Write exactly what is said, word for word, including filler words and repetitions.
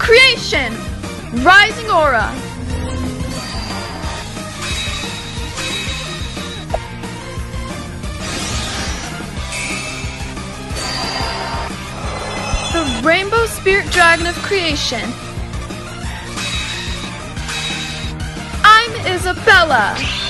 Creation! Rising Aura! The Rainbow Spirit Dragon of Creation. I'm Isabella!